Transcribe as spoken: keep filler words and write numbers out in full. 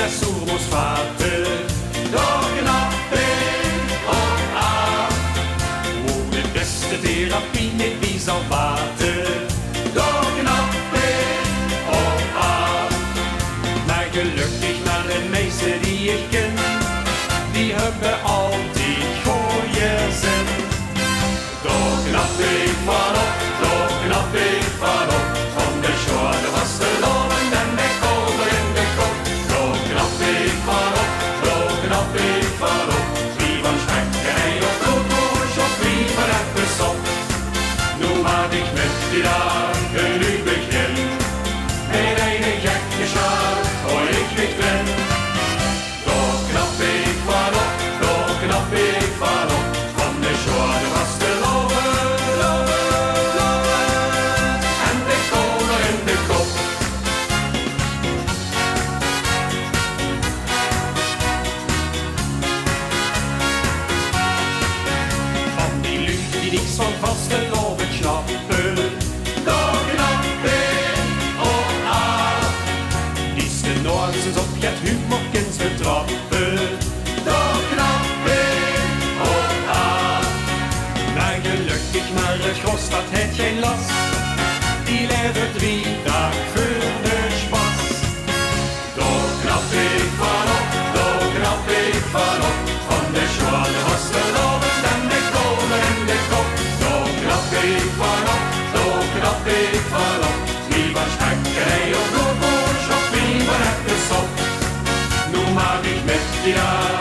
der stormors vater. Da knapp jeg og av, og det beste terapi er vis av vater. Da knapp jeg og av, maar gelukkig naar de meeste die ik ken, die hebben altijd goeie zin. Da knapp ik van op, da knapp ik van op, van de schone was de loven en de kolen in de kop. Da knapp ik van op, da knapp ik van op, wie van spekkerij of broodkoers of wie van appelsop. Nu maak ik met die dagen nu begin, met een gekke sjaal, og ik niet ben. Da knapp ik van op, da knapp ik van op, van de schone was de loven, loven, loven, en de kolen in de kop. Van die lui die niks van vaste loven snappen, da knapp ik og av. Disse nåelsens op het humorkens betrappen, da knapp ik og av. Maar gelukkig maar het gros dat het geen last, die leven drie dag voor de spas. Da knapp ik van op, da knapp ik van op, van de schwane was de loven en de kolen en de kop. Da knapp ik van op, da knapp ik van op, wie van spekkerij of broodkoers of wie van appelsop. Nu maak ik met die